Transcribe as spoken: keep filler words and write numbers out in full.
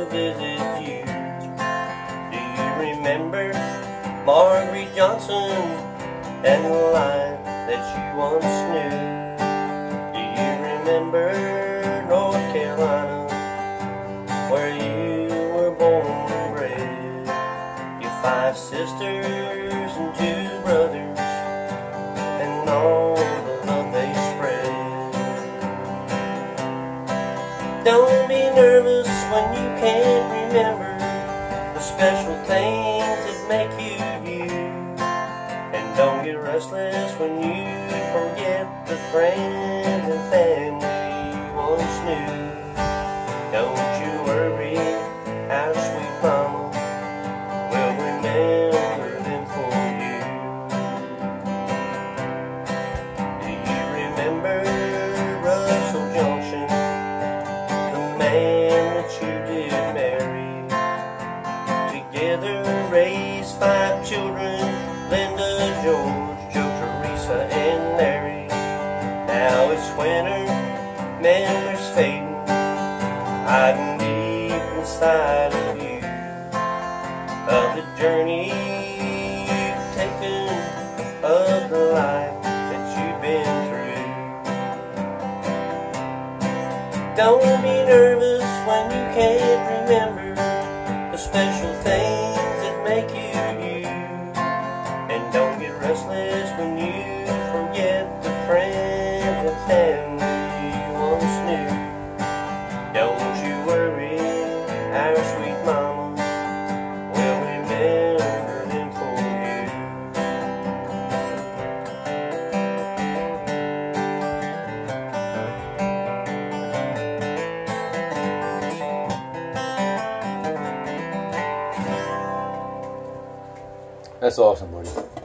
to visit you. Do you remember Marguerite Johnson and the life that you once knew? Do you remember North Carolina, where you were born and bred? Your five sisters and two brothers, and all the love they spread. Don't be nervous when you can't remember the special things that make you you. And don't get restless when you forget the friends and family you once knew. Don't you worry, our sweet mama will remember them for you. Do you remember Russell Junction, the man that you did marry? Together raised five children, Linda, George, Joe, Teresa, and Mary. Now it's winter, memories fading, hiding deep inside of you, of the journey you've taken, of the life that you've been through. Don't be nervous when you can't remember the special things that make you you. And don't get restless when you forget the friends and family you once knew. Don't you worry, our sweet mama will remember them for you. That's awesome, buddy.